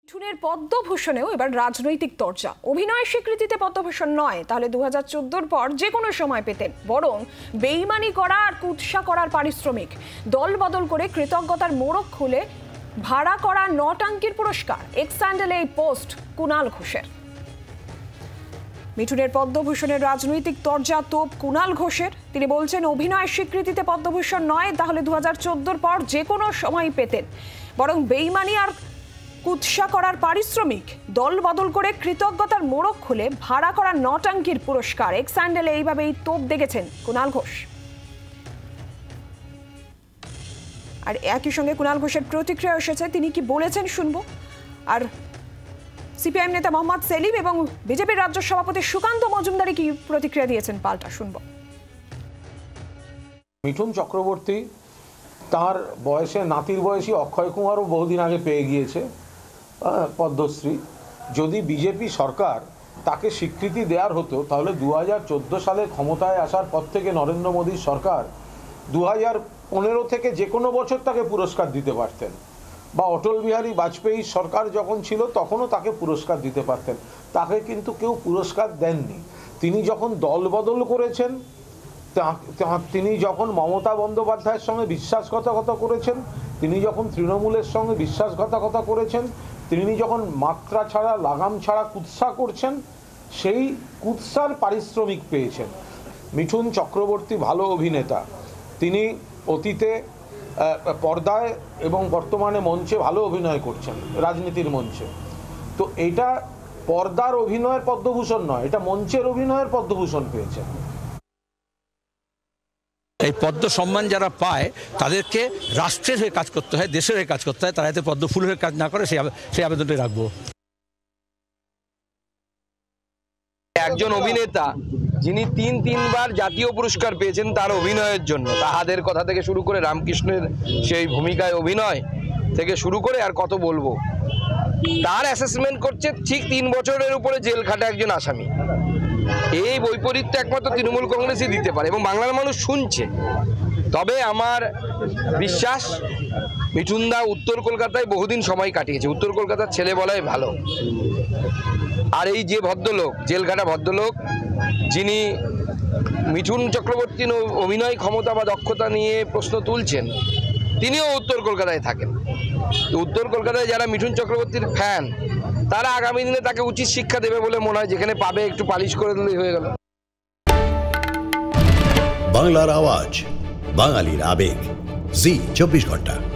মিঠুনের পদ্মভূষণেও এবার রাজনৈতিক চর্চা। অভিনয়ের স্বীকৃতিতে পদ্মভূষণ নয়, তাহলে 2014 পর যে কোনো সময় পেতেন, বরং বেইমানি করা আর কুৎসা করার পারিশ্রমিক, দল বদল করে কৃতজ্ঞতার মোড়ক খুলে ভাড়া করা নটাঙ্কির পুরস্কার। এক্স হ্যান্ডেলে এই পোস্ট কুণাল ঘোষের। মিঠুনের পদ্মভূষণের রাজনৈতিক তরজা তোপ কুণাল ঘোষের। তিনি বলছেন, অভিনয়ের স্বীকৃতিতে পদ্মভূষণ নয়, তাহলে 2014 পর যে কোনো সময় পেতেন, বরং বেইমানি আর কুৎসা করার পারিশ্রমিক, দল বদল করে কৃতজ্ঞতার মোড়ক খুলে ভাড়া করা নটাঙ্কির পুরস্কার। এক্স হ্যান্ডেলে এইভাবেই তোপ দেখেছেন কুণাল ঘোষ। আর একই সঙ্গে কুণাল ঘোষের প্রতিক্রিয়া এসেছে, তিনি কি বলেছেন শুনবো। আর সিপিআইএম নেতা মোহাম্মদ সেলিম এবং বিজেপির রাজ্য সভাপতি সুকান্ত মজুমদারি কি প্রতিক্রিয়া দিয়েছেন, পাল্টা শুনবো। মিঠুন চক্রবর্তী তার বয়সে নাতির বয়সী অক্ষয় কুমারও বহুদিন আগে পেয়ে গিয়েছে পদ্মশ্রী। যদি বিজেপি সরকার তাকে স্বীকৃতি দেওয়ার হতো, তাহলে 2014 সালে ক্ষমতায় আসার পর থেকে নরেন্দ্র মোদীর সরকার 2015 থেকে যে কোনো বছর তাকে পুরস্কার দিতে পারতেন, বা অটল বিহারী বাজপেয়ী সরকার যখন ছিল তখনও তাকে পুরস্কার দিতে পারতেন। তাকে কিন্তু কেউ পুরস্কার দেননি। তিনি যখন দল বদল করেছেন, তিনি যখন মমতা বন্দ্যোপাধ্যায়ের সঙ্গে বিশ্বাসঘাতকতা করেছেন, তিনি যখন তৃণমূলের সঙ্গে বিশ্বাসঘাতকতা করেছেন, তিনি যখন মাত্রা ছাড়া লাগাম ছাড়া কুৎসা করছেন, সেই কুৎসার পারিশ্রমিক পেয়েছেন। মিঠুন চক্রবর্তী ভালো অভিনেতা, তিনি অতীতে পর্দায় এবং বর্তমানে মঞ্চে ভালো অভিনয় করছেন, রাজনীতির মঞ্চে। তো এটা পর্দার অভিনয়ের পদ্মভূষণ নয়, এটা মঞ্চের অভিনয়ের পদ্মভূষণ পেয়েছেন। এই পদ্ম সম্মান যারা পায় তাদেরকে রাষ্ট্রের হয়ে কাজ করতে হয়, দেশের হয়ে কাজ করতে হয়। তারা এতে পদ্ম ফুল হয়ে কাজ না করে, সেই আবেদনটাই রাখবো। একজন অভিনেতা যিনি তিনবার জাতীয় পুরস্কার পেয়েছেন তার অভিনয়ের জন্য, তাহাদের কথা থেকে শুরু করে রামকৃষ্ণের সেই ভূমিকায় অভিনয় থেকে শুরু করে আর কত বলবো, তার অ্যাসেসমেন্ট করছে ঠিক 3 বছরের উপরে জেল খাটা একজন আসামি। এই বৈপরীত্য একমাত্র তৃণমূল কংগ্রেসই দিতে পারে এবং বাংলার মানুষ শুনছে। তবে আমার বিশ্বাস, মিঠুনদা উত্তর কলকাতায় বহুদিন সময় কাটিয়েছে, উত্তর কলকাতার ছেলে বলাই ভালো। আর এই যে ভদ্রলোক, জেলঘাটা ভদ্রলোক, যিনি মিঠুন চক্রবর্তীর অভিনয় ক্ষমতা বা দক্ষতা নিয়ে প্রশ্ন তুলছেন, তিনিও উত্তর কলকাতায় থাকেন। উত্তর কলকাতায় যারা মিঠুন চক্রবর্তীর ফ্যান, তারা আগামী দিনে তাকে উচিত শিক্ষা দেবে বলে মনে হয়। যেখানে পাবে একটু পালিশ করে দিলেই হয়ে গেল। বাংলার আওয়াজ, বাঙালির আবেগ, জি 24 ঘন্টা।